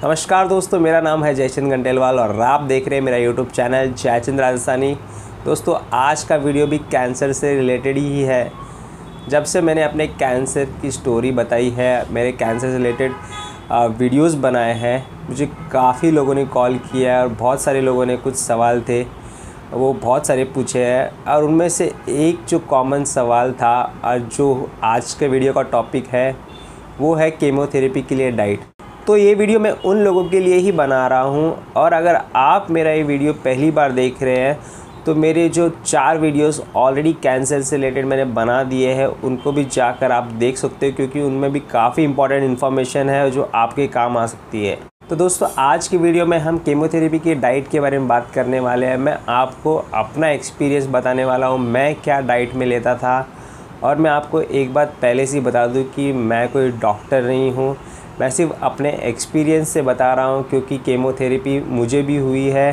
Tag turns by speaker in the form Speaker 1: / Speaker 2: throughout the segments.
Speaker 1: नमस्कार दोस्तों, मेरा नाम है जयचंद घंटेलवाल और आप देख रहे हैं मेरा यूट्यूब चैनल जयचंद राजस्थानी। दोस्तों, आज का वीडियो भी कैंसर से रिलेटेड ही है। जब से मैंने अपने कैंसर की स्टोरी बताई है, मेरे कैंसर से रिलेटेड वीडियोस बनाए हैं, मुझे काफ़ी लोगों ने कॉल किया है और बहुत सारे लोगों ने कुछ सवाल थे वो बहुत सारे पूछे हैं। और उनमें से एक जो कॉमन सवाल था और जो आज के वीडियो का टॉपिक है वो है केमोथेरेपी के लिए डाइट। तो ये वीडियो मैं उन लोगों के लिए ही बना रहा हूँ। और अगर आप मेरा ये वीडियो पहली बार देख रहे हैं तो मेरे जो 4 वीडियोस ऑलरेडी कैंसर से रिलेटेड मैंने बना दिए हैं, उनको भी जाकर आप देख सकते हो, क्योंकि उनमें भी काफ़ी इंपॉर्टेंट इन्फॉर्मेशन है जो आपके काम आ सकती है। तो दोस्तों, आज की वीडियो में हम केमोथेरेपी की डाइट के बारे में बात करने वाले हैं। मैं आपको अपना एक्सपीरियंस बताने वाला हूँ, मैं क्या डाइट में लेता था। और मैं आपको एक बात पहले से ही बता दूँ कि मैं कोई डॉक्टर नहीं हूँ, मैं सिर्फ अपने एक्सपीरियंस से बता रहा हूँ, क्योंकि केमोथेरेपी मुझे भी हुई है,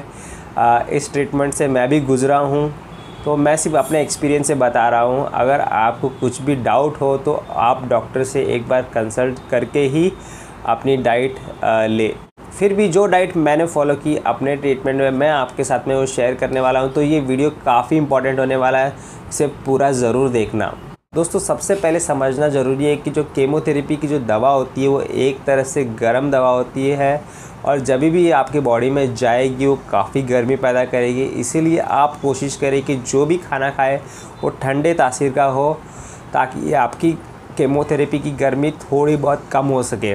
Speaker 1: इस ट्रीटमेंट से मैं भी गुज़रा हूँ। तो मैं सिर्फ अपने एक्सपीरियंस से बता रहा हूँ। अगर आपको कुछ भी डाउट हो तो आप डॉक्टर से एक बार कंसल्ट करके ही अपनी डाइट ले। फिर भी जो डाइट मैंने फॉलो की अपने ट्रीटमेंट में, मैं आपके साथ में वो शेयर करने वाला हूँ। तो ये वीडियो काफ़ी इंपॉर्टेंट होने वाला है, इसे पूरा ज़रूर देखना। दोस्तों, सबसे पहले समझना ज़रूरी है कि जो केमोथेरेपी की जो दवा होती है वो एक तरह से गर्म दवा होती है, और जब भी आपकी बॉडी में जाएगी वो काफ़ी गर्मी पैदा करेगी। इसीलिए आप कोशिश करें कि जो भी खाना खाए वो ठंडे तासीर का हो, ताकि आपकी केमोथेरेपी की गर्मी थोड़ी बहुत कम हो सके।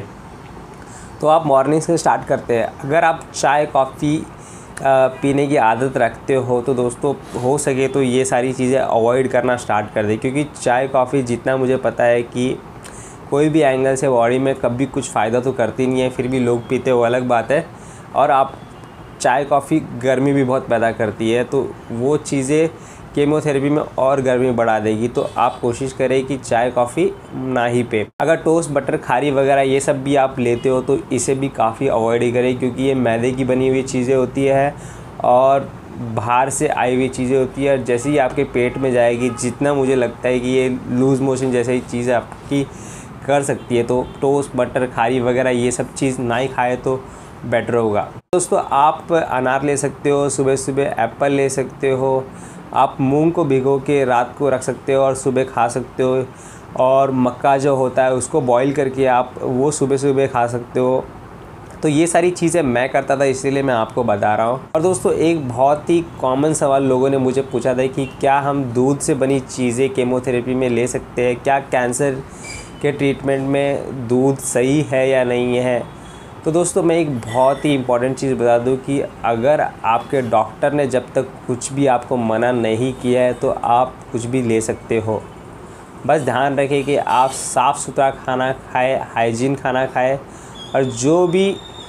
Speaker 1: तो आप मॉर्निंग से स्टार्ट करते हैं। अगर आप चाय कॉफ़ी पीने की आदत रखते हो तो दोस्तों, हो सके तो ये सारी चीज़ें अवॉइड करना स्टार्ट कर दें, क्योंकि चाय कॉफ़ी जितना मुझे पता है कि कोई भी एंगल से बॉडी में कभी कुछ फ़ायदा तो करती नहीं है, फिर भी लोग पीते वो अलग बात है। और आप चाय कॉफ़ी गर्मी भी बहुत पैदा करती है, तो वो चीज़ें केमोथेरेपी में और गर्मी बढ़ा देगी। तो आप कोशिश करें कि चाय कॉफ़ी ना ही पे। अगर टोस्ट बटर खारी वगैरह ये सब भी आप लेते हो तो इसे भी काफ़ी अवॉइड ही करें, क्योंकि ये मैदे की बनी हुई चीज़ें होती है और बाहर से आई हुई चीज़ें होती है। जैसे ही आपके पेट में जाएगी, जितना मुझे लगता है कि ये लूज़ मोशन जैसी चीज़ें आपकी कर सकती है, तो टोस्ट बटर खारी वगैरह ये सब चीज़ ना ही खाए तो बेटर होगा। दोस्तों, आप अनार ले सकते हो, सुबह सुबह एप्पल ले सकते हो, आप मूंग को भिगो के रात को रख सकते हो और सुबह खा सकते हो। और मक्का जो होता है उसको बॉईल करके आप वो सुबह सुबह खा सकते हो। तो ये सारी चीज़ें मैं करता था, इसीलिए मैं आपको बता रहा हूँ। और दोस्तों, एक बहुत ही कॉमन सवाल लोगों ने मुझे पूछा था कि क्या हम दूध से बनी चीज़ें केमोथेरेपी में ले सकते हैं, क्या कैंसर के ट्रीटमेंट में दूध सही है या नहीं है। तो दोस्तों, मैं एक बहुत ही इम्पॉर्टेंट चीज़ बता दूं कि अगर आपके डॉक्टर ने जब तक कुछ भी आपको मना नहीं किया है तो आप कुछ भी ले सकते हो। बस ध्यान रखें कि आप साफ़ सुथरा खाना खाएं, हाइजीन खाना खाएं। और जो भी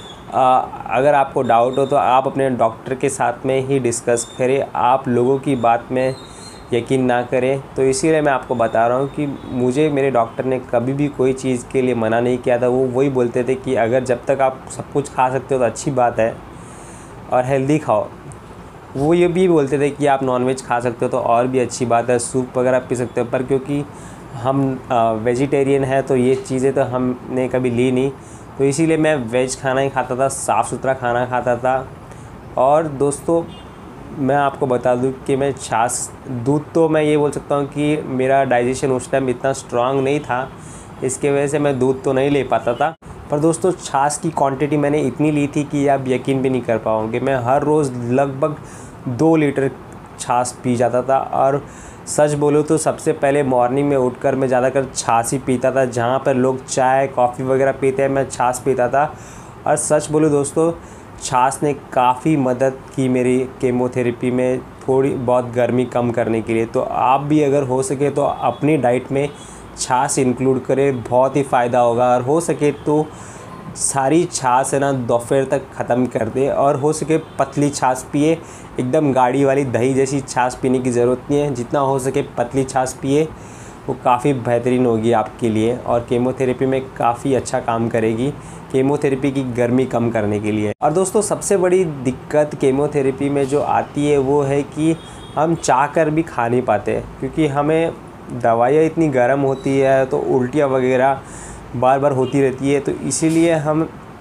Speaker 1: अगर आपको डाउट हो तो आप अपने डॉक्टर के साथ में ही डिस्कस करें, आप लोगों की बात में यकीन ना करें। तो इसीलिए मैं आपको बता रहा हूँ कि मुझे मेरे डॉक्टर ने कभी भी कोई चीज़ के लिए मना नहीं किया था। वो वही बोलते थे कि अगर जब तक आप सब कुछ खा सकते हो तो अच्छी बात है और हेल्दी खाओ। वो ये भी बोलते थे कि आप नॉनवेज खा सकते हो तो और भी अच्छी बात है, सूप वगैरह पी सकते हो। पर क्योंकि हम वेजिटेरियन हैं तो ये चीज़ें तो हमने कभी ली नहीं, तो इसीलिए मैं वेज खाना ही खाता था, साफ़ सुथरा खाना खाता था। और दोस्तों, मैं आपको बता दूं कि मैं दूध तो मैं ये बोल सकता हूँ कि मेरा डाइजेशन उस टाइम इतना स्ट्रांग नहीं था, इसके वजह से मैं दूध तो नहीं ले पाता था। पर दोस्तों, छाछ की क्वांटिटी मैंने इतनी ली थी कि आप यकीन भी नहीं कर पाओगे। मैं हर रोज़ लगभग 2 लीटर छाछ पी जाता था। और सच बोलूँ तो सबसे पहले मॉर्निंग में उठकर मैं ज़्यादातर छाछ ही पीता था। जहाँ पर लोग चाय कॉफ़ी वगैरह पीते हैं, मैं छाछ पीता था। और सच बोलूँ दोस्तों, छाछ ने काफ़ी मदद की मेरी केमोथेरेपी में थोड़ी बहुत गर्मी कम करने के लिए। तो आप भी अगर हो सके तो अपनी डाइट में छाछ इंक्लूड करें, बहुत ही फ़ायदा होगा। और हो सके तो सारी छाछ है ना दोपहर तक ख़त्म कर दे, और हो सके पतली छाछ पिए। एकदम गाढ़ी वाली दही जैसी छाछ पीने की ज़रूरत नहीं है, जितना हो सके पतली छाछ पिए, वो काफ़ी बेहतरीन होगी आपके लिए और केमोथेरेपी में काफ़ी अच्छा काम करेगी, केमोथेरेपी की गर्मी कम करने के लिए। और दोस्तों, सबसे बड़ी दिक्कत केमोथेरेपी में जो आती है वो है कि हम चाह कर भी खा नहीं पाते, क्योंकि हमें दवाइयाँ इतनी गर्म होती है तो उल्टियाँ वगैरह बार बार होती रहती है। तो इसीलिए हम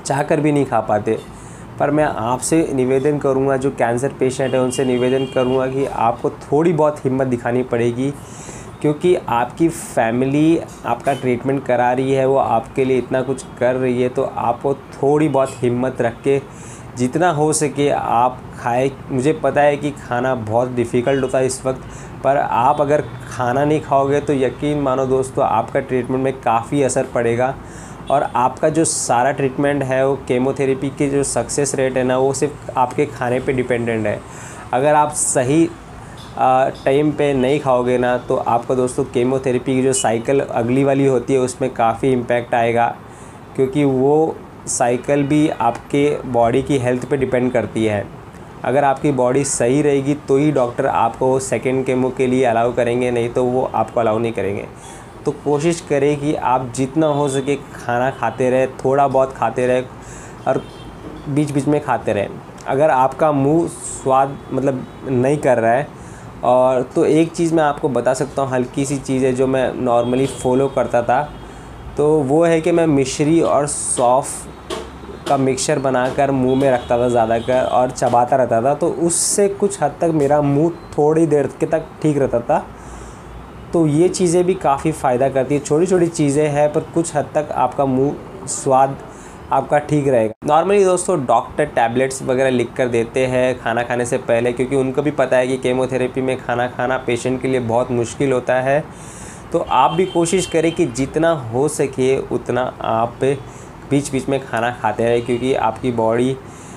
Speaker 1: चाहकर भी नहीं खा पाते। पर मैं आपसे निवेदन करूंगा, जो कैंसर पेशेंट है उनसे निवेदन करूंगा कि आपको थोड़ी बहुत हिम्मत दिखानी पड़ेगी, क्योंकि आपकी फैमिली आपका ट्रीटमेंट करा रही है, वो आपके लिए इतना कुछ कर रही है। तो आपको थोड़ी बहुत हिम्मत रख के जितना हो सके आप खाएं। मुझे पता है कि खाना बहुत डिफ़िकल्ट होता है इस वक्त, पर आप अगर खाना नहीं खाओगे तो यकीन मानो दोस्तों आपका ट्रीटमेंट में काफ़ी असर पड़ेगा, और आपका जो सारा ट्रीटमेंट है वो केमोथेरेपी की जो सक्सेस रेट है ना, वो सिर्फ आपके खाने पे डिपेंडेंट है। अगर आप सही टाइम पे नहीं खाओगे ना, तो आपका दोस्तों केमोथेरेपी की जो साइकिल अगली वाली होती है उसमें काफ़ी इम्पैक्ट आएगा, क्योंकि वो साइकिल भी आपके बॉडी की हेल्थ पे डिपेंड करती है। अगर आपकी बॉडी सही रहेगी तो ही डॉक्टर आपको सेकंड केमो के लिए अलाउ करेंगे, नहीं तो वो आपको अलाउ नहीं करेंगे। तो कोशिश करें कि आप जितना हो सके खाना खाते रहे, थोड़ा बहुत खाते रहे और बीच बीच में खाते रहें। अगर आपका मुंह स्वाद मतलब नहीं कर रहा है, और तो एक चीज़ मैं आपको बता सकता हूँ, हल्की सी चीज़ है जो मैं नॉर्मली फ़ॉलो करता था, तो वो है कि मैं मिश्री और सौंफ का मिक्सचर बनाकर मुंह में रखता था ज़्यादातर और चबाता रहता था। तो उससे कुछ हद तक मेरा मुंह थोड़ी देर के तक ठीक रहता था। तो ये चीज़ें भी काफ़ी फ़ायदा करती है। छोटी छोटी चीज़ें हैं, पर कुछ हद तक आपका मुंह स्वाद आपका ठीक रहेगा। नॉर्मली दोस्तों डॉक्टर टैबलेट्स वगैरह लिख कर देते हैं खाना खाने से पहले, क्योंकि उनको भी पता है कि केमोथेरेपी में खाना खाना पेशेंट के लिए बहुत मुश्किल होता है। तो आप भी कोशिश करें कि जितना हो सके उतना आप बीच बीच में खाना खाते रहें, क्योंकि आपकी बॉडी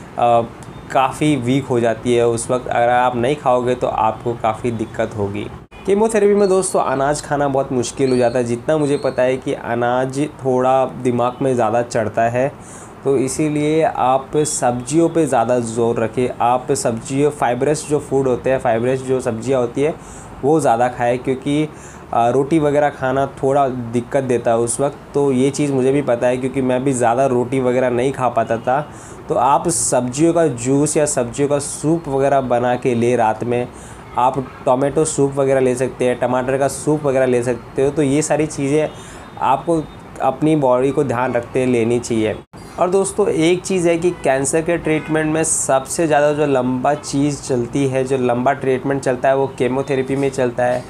Speaker 1: काफ़ी वीक हो जाती है उस वक्त। अगर आप नहीं खाओगे तो आपको काफ़ी दिक्कत होगी। कीमोथेरेपी में दोस्तों अनाज खाना बहुत मुश्किल हो जाता है। जितना मुझे पता है कि अनाज थोड़ा दिमाग में ज़्यादा चढ़ता है, तो इसीलिए आप सब्जियों पे ज़्यादा ज़ोर रखें। आप सब्जियों फाइबरस जो फूड होते हैं, फाइबरस जो सब्जियां होती है वो ज़्यादा खाएं, क्योंकि रोटी वगैरह खाना थोड़ा दिक्कत देता है उस वक्त। तो ये चीज़ मुझे भी पता है, क्योंकि मैं भी ज़्यादा रोटी वगैरह नहीं खा पाता था। तो आप सब्जियों का जूस या सब्जियों का सूप वगैरह बना के ले, रात में आप टोमेटो सूप वगैरह ले सकते हैं, टमाटर का सूप वगैरह ले सकते हो। तो ये सारी चीज़ें आपको अपनी बॉडी को ध्यान रखते हुए लेनी चाहिए। और दोस्तों एक चीज़ है कि कैंसर के ट्रीटमेंट में सबसे ज़्यादा जो लंबा चीज़ चलती है, जो लंबा ट्रीटमेंट चलता है, वो केमोथेरेपी में चलता है।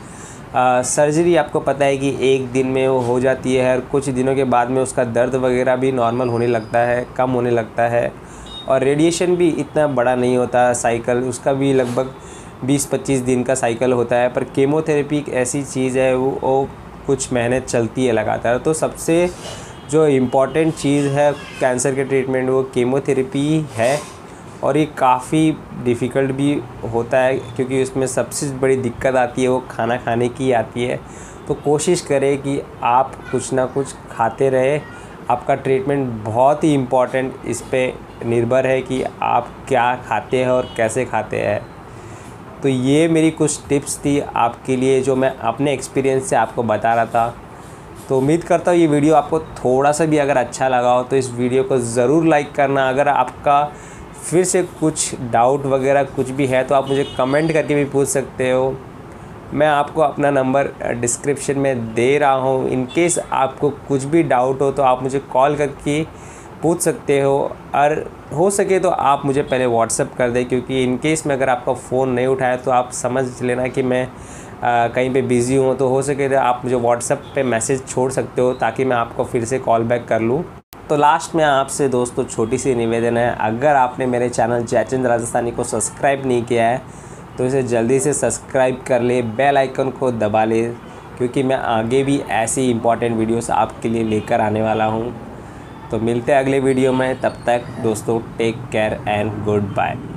Speaker 1: सर्जरी आपको पता है कि एक दिन में वो हो जाती है, और कुछ दिनों के बाद में उसका दर्द वगैरह भी नॉर्मल होने लगता है, कम होने लगता है। और रेडिएशन भी इतना बड़ा नहीं होता साइकिल, उसका भी लगभग 20-25 दिन का साइकिल होता है। पर केमोथेरेपी एक ऐसी चीज़ है वो कुछ महीने चलती है लगातार। तो सबसे जो इम्पॉर्टेंट चीज़ है कैंसर के ट्रीटमेंट वो केमोथेरेपी है, और ये काफ़ी डिफ़िकल्ट भी होता है, क्योंकि उसमें सबसे बड़ी दिक्कत आती है वो खाना खाने की आती है। तो कोशिश करें कि आप कुछ ना कुछ खाते रहे। आपका ट्रीटमेंट बहुत ही इम्पॉर्टेंट इस पे निर्भर है कि आप क्या खाते हैं और कैसे खाते हैं। तो ये मेरी कुछ टिप्स थी आपके लिए, जो मैं अपने एक्सपीरियंस से आपको बता रहा था। तो उम्मीद करता हूँ ये वीडियो आपको थोड़ा सा भी अगर अच्छा लगा हो तो इस वीडियो को ज़रूर लाइक करना। अगर आपका फिर से कुछ डाउट वगैरह कुछ भी है तो आप मुझे कमेंट करके भी पूछ सकते हो। मैं आपको अपना नंबर डिस्क्रिप्शन में दे रहा हूँ। इन केस आपको कुछ भी डाउट हो तो आप मुझे कॉल करके पूछ सकते हो, और हो सके तो आप मुझे पहले व्हाट्सएप कर दें, क्योंकि इन केस में अगर आपका फ़ोन नहीं उठाया तो आप समझ लेना कि मैं कहीं पे बिज़ी हूँ। तो हो सके तो आप मुझे व्हाट्सएप पे मैसेज छोड़ सकते हो, ताकि मैं आपको फिर से कॉल बैक कर लूँ। तो लास्ट में आपसे दोस्तों छोटी सी निवेदन है, अगर आपने मेरे चैनल जयचंद राजस्थानी को सब्सक्राइब नहीं किया है तो इसे जल्दी से सब्सक्राइब कर ले, बेल आइकन को दबा ले, क्योंकि मैं आगे भी ऐसी इंपॉर्टेंट वीडियोस आपके लिए लेकर आने वाला हूँ। तो मिलते हैं अगले वीडियो में, तब तक दोस्तों take care and good bye.